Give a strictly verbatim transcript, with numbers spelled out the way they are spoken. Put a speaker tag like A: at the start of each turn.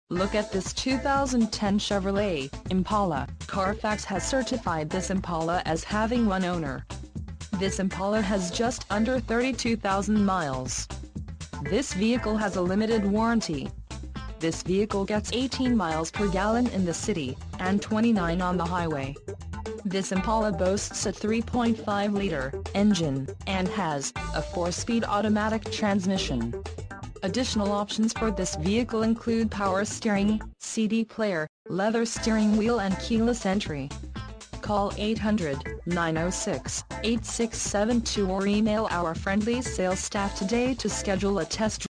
A: Look at this two thousand ten Chevrolet Impala. Carfax has certified this Impala as having one owner. This Impala has just under thirty-two thousand miles. This vehicle has a limited warranty. This vehicle gets eighteen miles per gallon in the city, and twenty-nine on the highway. This Impala boasts a three point five liter engine, and has a four-speed automatic transmission. Additional options for this vehicle include power steering, C D player, leather steering wheel and keyless entry. Call eight hundred, nine oh six, eight six seven two or email our friendly sales staff today to schedule a test drive.